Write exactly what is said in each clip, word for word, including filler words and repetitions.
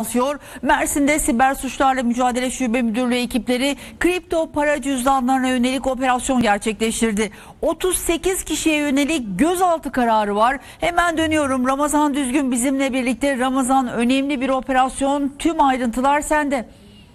Mersin'de Siber Suçlarla Mücadele Şube Müdürlüğü ekipleri kripto para cüzdanlarına yönelik operasyon gerçekleştirdi. otuz sekiz kişiye yönelik gözaltı kararı var. Hemen dönüyorum. Ramazan Düzgün bizimle birlikte. Ramazan, önemli bir operasyon. Tüm ayrıntılar sende.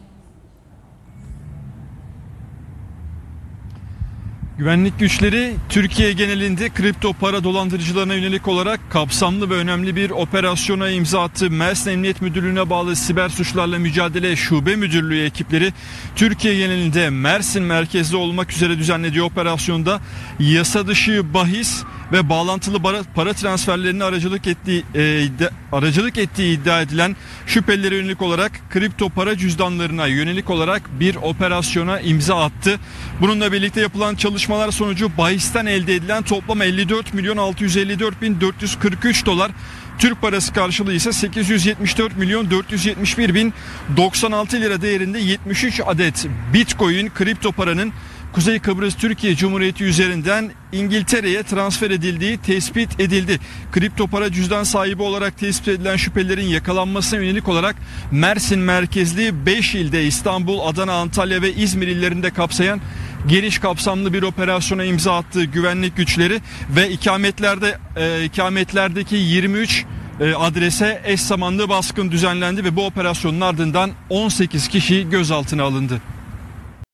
Güvenlik güçleri Türkiye genelinde kripto para dolandırıcılarına yönelik olarak kapsamlı ve önemli bir operasyona imza attı. Mersin Emniyet Müdürlüğü'ne bağlı Siber Suçlarla Mücadele Şube Müdürlüğü ekipleri Türkiye genelinde Mersin merkezli olmak üzere düzenlediği operasyonda yasa dışı bahis ve bağlantılı para, para transferlerine aracılık ettiği e, iddia, aracılık ettiği iddia edilen şüphelilere yönelik olarak kripto para cüzdanlarına yönelik olarak bir operasyona imza attı. Bununla birlikte yapılan çalışmalar sonucu bahisten elde edilen toplam elli dört milyon altı yüz elli dört bin dört yüz kırk üç dolar, Türk parası karşılığı ise sekiz yüz yetmiş dört milyon dört yüz yetmiş bir bin doksan altı lira değerinde yetmiş üç adet Bitcoin kripto paranın Kuzey Kıbrıs Türkiye Cumhuriyeti üzerinden İngiltere'ye transfer edildiği tespit edildi. Kripto para cüzdan sahibi olarak tespit edilen şüphelilerin yakalanmasına yönelik olarak Mersin merkezli beş ilde İstanbul, Adana, Antalya ve İzmir illerinde kapsayan geniş kapsamlı bir operasyona imza attığı güvenlik güçleri ve ikametlerde e, ikametlerdeki yirmi üç e, adrese eş zamanlı baskın düzenlendi ve bu operasyonun ardından on sekiz kişi gözaltına alındı.